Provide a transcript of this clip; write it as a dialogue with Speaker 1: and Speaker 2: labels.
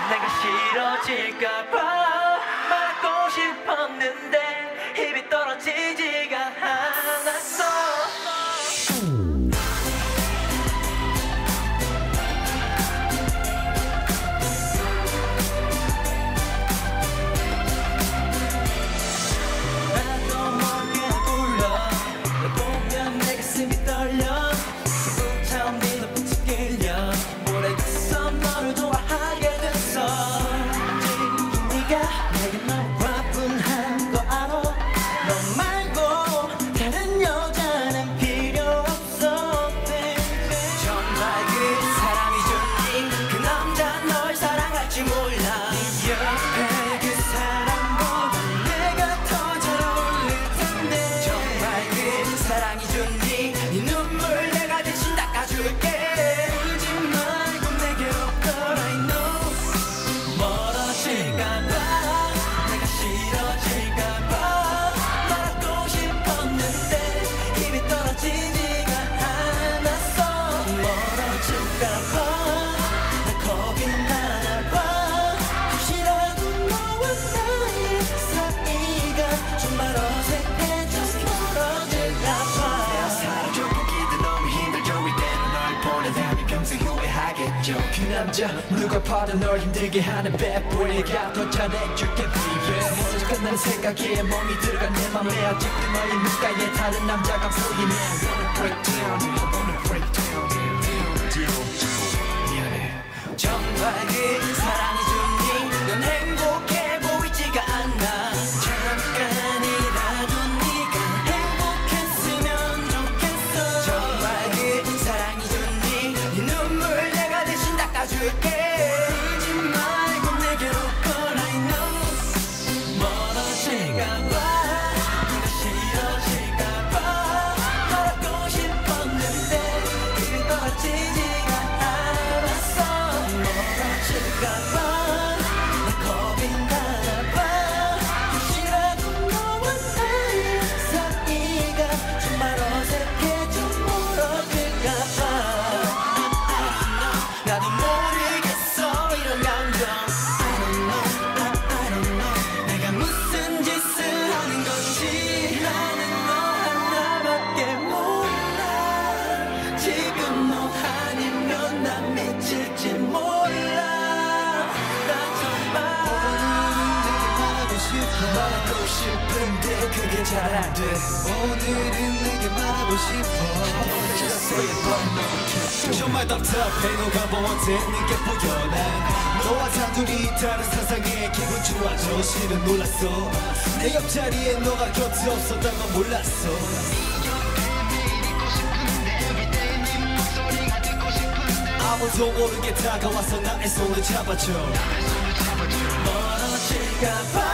Speaker 1: 내가 싫어질까봐 말하고 싶었는데 입이 떨어지지가 않았어. 나도 모르게 울려. 널 보면 내 가슴이 떨려. 처음 네 눈빛이 끌려. 모르겠어 너를 좋아하게 됐어. 지금 네가 내게 너무 과분한 거 알아. 너 말고 다른 여자는 필요 없어 baby. 정말 그 사람이 좋니. 그 남자 널 사랑할지 몰라. 네 옆에 그 사람보다 내가 더 잘 어울릴 텐데. 정말 그 사랑이 좋니. 네 눈물 내가 대신 닦아줄게. 울지 말고 내게로 걸 I know. 멀어질까봐 내가 싫어질까봐 말하고 싶었는데 입이 떨어지지가 않았어. 멀어질까봐 나 겁이 나나봐. 혹시라도 너와 나의 사이가 정말 어색해 좀 멀어질까봐. 사라져 보기도 너무 힘들죠. 이때는 널 보내다니 평생 후회하겠죠. 그 남자 누가 봐도 널 힘들게 하는 bad boy가 더 잘해줄게 baby. 먼저 끝나는 생각에 멍이 들어간 내 맘에 아직도 너의 눈가에 다른 남자가 보이면 I wanna break down, I wanna break down. 미안해. 정말 그 사랑이 좋니. 넌 행복해 보이지가 않아. 잠깐이라도 네가 행복했으면 좋겠어. 정말 그 사랑이 좋니. 네 눈물 내가 대신 닦아줄게. 울지 말고 내게로 걸 I know. 멀어질까봐 네가 싫어질까봐 말하고 싶었는데 입이 떨어지지가 않았어. 멀어질까봐 나 겁이 나나봐. 혹시라도 너와 나의 사이가 정말 어색해 좀 멀어질까봐. 나도 모르겠어 이런 감정. I don't know 내가 무슨 짓을 하는 건지. 나는 너 하나밖에 몰라. 지금 너 아니면 나 미칠지 몰라. 난 정말 말하고 싶은데 그게 잘 안 돼. 오늘은 내게 말하고 싶어. Just say it but no can't.
Speaker 2: 정말 답답해 너가 버티는 게 보여. 난 너와 단둘이 다른 세상에 기분 좋아져. 실은 놀랐어 내 옆자리에 너가 곁에 없었던 건 몰랐어. 아무도 모르게 다가와서 나의 손을 잡아줘.
Speaker 1: 멀어질까봐